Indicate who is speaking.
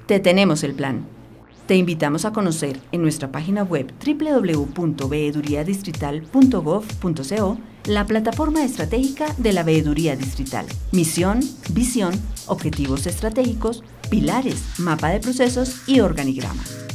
Speaker 1: Te tenemos el plan. Te invitamos a conocer en nuestra página web www.veeduriadistrital.gov.co la plataforma estratégica de la Veeduría Distrital. Misión, visión, objetivos estratégicos, pilares, mapa de procesos y organigrama.